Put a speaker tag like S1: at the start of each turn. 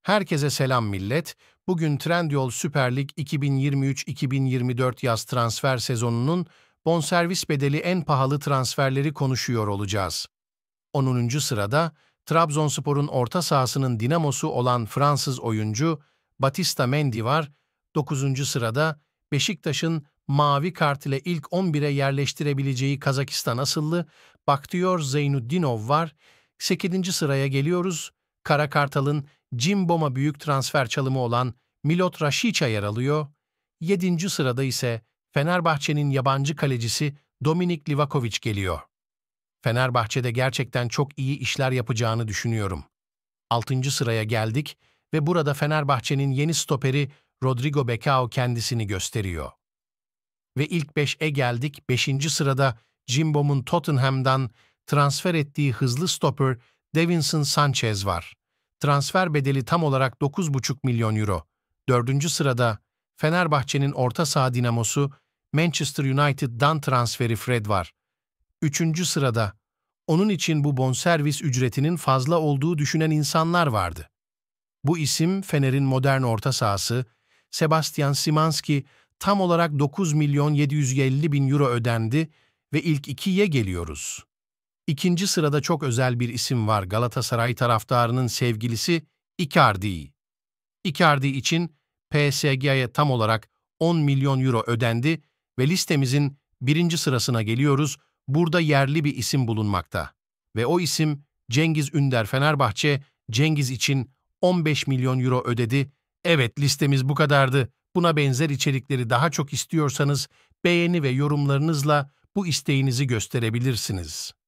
S1: Herkese selam millet. Bugün Trendyol Süper Lig 2023-2024 yaz transfer sezonunun bonservis bedeli en pahalı transferleri konuşuyor olacağız. 10. sırada Trabzonspor'un orta sahasının dinamosu olan Fransız oyuncu Batista Mendy var. 9. sırada Beşiktaş'ın mavi kart ile ilk 11'e yerleştirebileceği Kazakistan asıllı Bakhtiyor Zeynudinov var. 8. sıraya geliyoruz. Kara Kartal'ın Cimbom'a büyük transfer çalımı olan Milot Rashica yer alıyor. 7. sırada ise Fenerbahçe'nin yabancı kalecisi Dominik Livakovic geliyor. Fenerbahçe'de gerçekten çok iyi işler yapacağını düşünüyorum. 6. sıraya geldik ve burada Fenerbahçe'nin yeni stoperi Rodrigo Becao kendisini gösteriyor. Ve ilk 5'e geldik. 5. sırada Cimbom'un Tottenham'dan transfer ettiği hızlı stoper Davinson Sanchez var. Transfer bedeli tam olarak 9,5 milyon euro. 4. sırada Fenerbahçe'nin orta saha dinamosu Manchester United'dan transferi Fred var. 3. sırada onun için bu bonservis ücretinin fazla olduğu düşünen insanlar vardı. Bu isim Fener'in modern orta sahası Sebastian Szymanski tam olarak 9 milyon 750 bin euro ödendi ve ilk 2'ye geliyoruz. 2. sırada çok özel bir isim var, Galatasaray taraftarının sevgilisi Icardi. Icardi için PSG'ye tam olarak 10 milyon euro ödendi ve listemizin 1. sırasına geliyoruz. Burada yerli bir isim bulunmakta. Ve o isim Cengiz Ünder. Fenerbahçe Cengiz için 15 milyon euro ödedi. Evet, listemiz bu kadardı. Buna benzer içerikleri daha çok istiyorsanız beğeni ve yorumlarınızla bu isteğinizi gösterebilirsiniz.